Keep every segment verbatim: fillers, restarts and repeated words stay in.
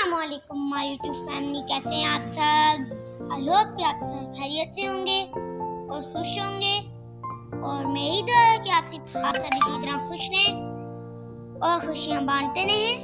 अस्सलामुअलैकुम my YouTube family, कैसे हैं आप सब। आई होप कि आप सब खैरियत से होंगे और खुश होंगे, और मेरी दुआ है कि आप सब आप सब इसी तरह खुश रहें और खुशियां बांटते रहें।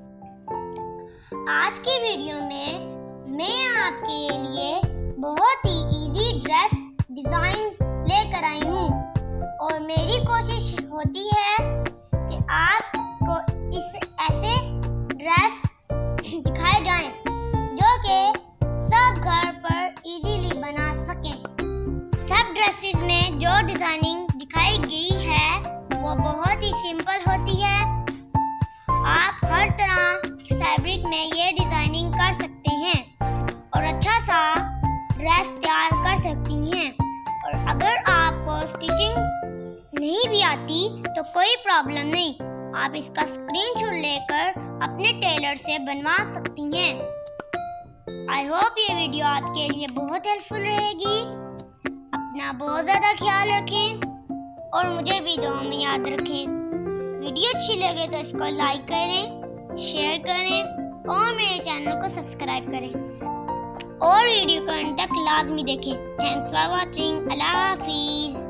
आज की वीडियो में मैं आपके लिए बहुत ही इजी ड्रेस डिजाइन लेकर आई हूँ, और मेरी कोशिश होती है कि आपको इस ऐसे ड्रेस दिखाए जाएं जो कि सब घर पर इजीली बना सकें। सब ड्रेसेस में जो डिजाइनिंग दिखाई गई है वो बहुत ही सिंपल होती है। आप हर तरह फैब्रिक में ये डिजाइनिंग कर सकते हैं और अच्छा सा ड्रेस तैयार कर सकती हैं। और अगर आपको स्टिचिंग नहीं भी आती तो कोई प्रॉब्लम नहीं, आप इसका स्क्रीनशॉट लेकर अपने टेलर से बनवा सकती हैं। आई होप ये वीडियो आपके लिए बहुत हेल्पफुल रहेगी। अपना बहुत ज़्यादा ख्याल रखें और मुझे भी दुआ में याद रखें। वीडियो अच्छी लगे तो इसको लाइक करें, शेयर करें और मेरे चैनल को सब्सक्राइब करें और वीडियो को अंत तक लाजमी देखें। Thanks for watching. अल्लाह हाफिज़।